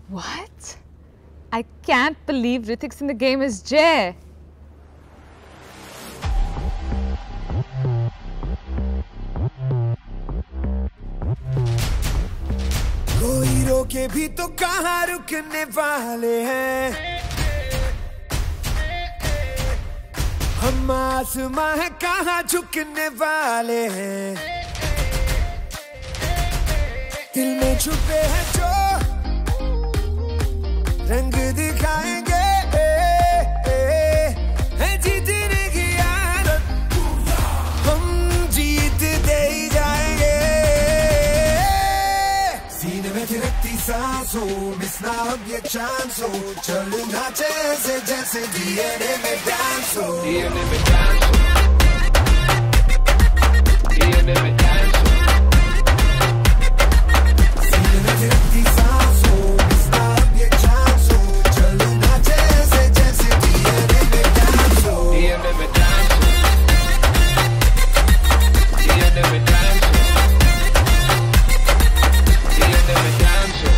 What? I can't believe Hrithik's in the game as Jay. कोई रोके भी तो कहाँ रुकने वाले हैं, हम आसमां है कहाँ झुकने वाले हैं। दिल में छुपे हैं जो रंग दिखाएंगे, है जीतने की आदत, हम जीत दे ही जाएंगे। सीने में थिरकती सांसों, मिस ना अब ये चांस हो, चलना जैसे जैसे डीएनए में डांस हो, डीएनए में डांस हो, डीएनए में डांस हो। सीने में थिरकती सांसों, मिस ना अब ये चांस हो, चलना जैसे जैसे डीएनए में डांस हो, डीएनए में डांस हो, डीएनए में डांस हो, डीएनए में डांस हो।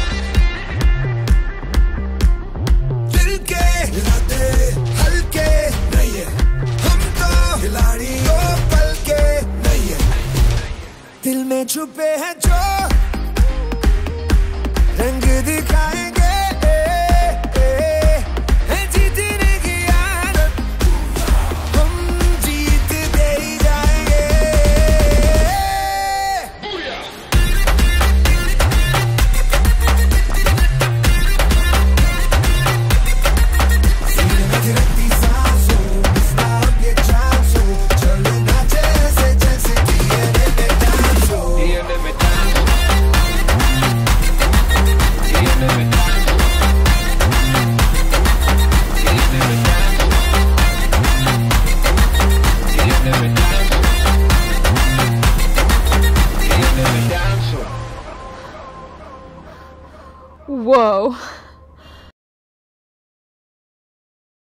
दिल के हिलाते हल्के नहीं है, हम तो खिलाड़ी हो पल के नहीं है। दिल में छुपे हैं जो रंग दिखाएंगे, है जीतने की आदत, हम जीत दे ही जाएंगे। सीने में थिरकती सांसों, मिस ना अब ये चांस हो, चलना जैसे जैसे डीएनए में डांस हो, डीएनए में डांस हो, डीएनए में डांस हो, डीएनए में डांस हो, डीएनए में डांस हो, डीएनए में डांस हो। Whoa.